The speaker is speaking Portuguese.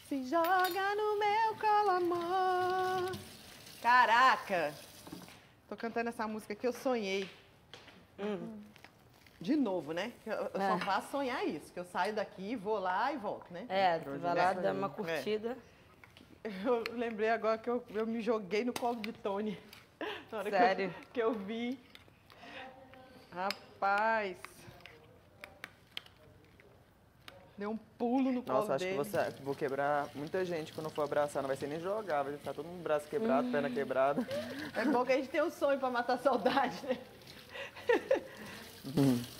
Se joga no meu colo, amor. Caraca! Tô cantando essa música que eu sonhei. De novo, né? Eu só faço sonhar isso, que eu saio daqui, vou lá e volto, né? Tu vai lá, dá uma curtida. Eu lembrei agora que eu me joguei no colo de Tony. Na hora Sério? que eu vi. Rapaz. Deu um pulo no colo Nossa, acho dele. que vou quebrar muita gente quando for abraçar. Não vai ser nem jogar, vai estar todo mundo braço quebrado, perna quebrada. É bom que a gente tem um sonho pra matar a saudade, né?